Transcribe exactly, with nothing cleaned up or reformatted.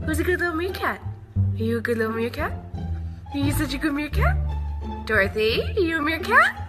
Who's a good little meerkat? Are you a good little meerkat? Are you such a good meerkat? Dorothy, are you a meerkat?